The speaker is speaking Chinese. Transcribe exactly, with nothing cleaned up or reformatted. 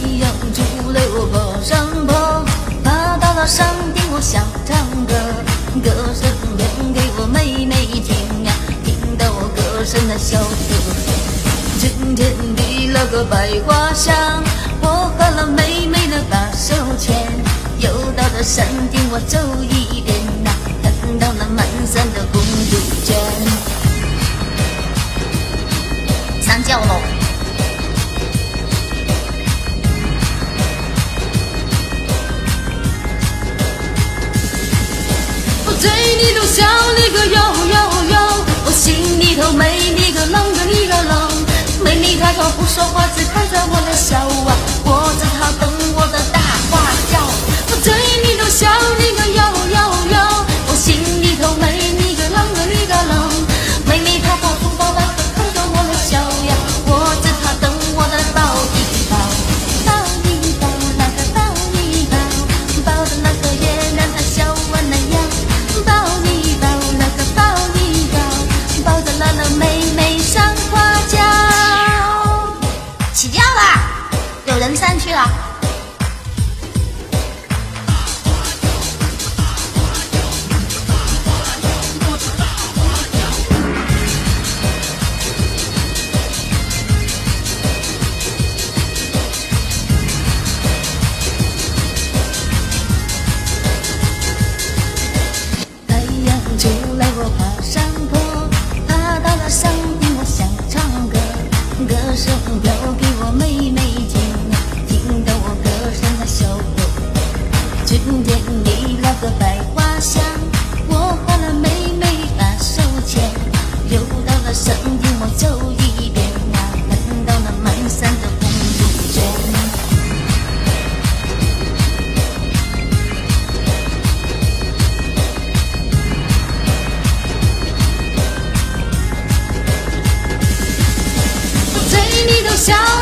阳出来我爬上坡，爬到了山顶我想唱歌，歌声演给我妹妹听呀，听到我歌声的小歌。春天的那个百花香，我和了妹妹的把手牵，又到了山顶我走一遍呐，看到了满山的红杜鹃。上轿喽！我嘴里头笑你个哟哟哟，我心里头没你个啷个你个啷。妹妹她说不说话，只看着我的笑啊，我只好等我的大花轿。我嘴里头笑你个哟哟哟，我心里头没你个啷个你个啷。妹妹她说不说话，只看着我的笑呀，我只好等我的抱一抱，抱一抱那个抱一抱，抱着那个月亮它笑弯了腰，抱一抱那个抱一抱，抱着那个妹妹上花轿。起轿啦！有人上去了。太阳出来我爬上坡，爬到了山顶我想唱歌，歌声飘给我妹妹听，听到我歌声的小歌。春天里那个百花香，我和了妹妹把手牵，又到了山顶我走一遍啊，看到了满山的红杜鹃。我嘴里头笑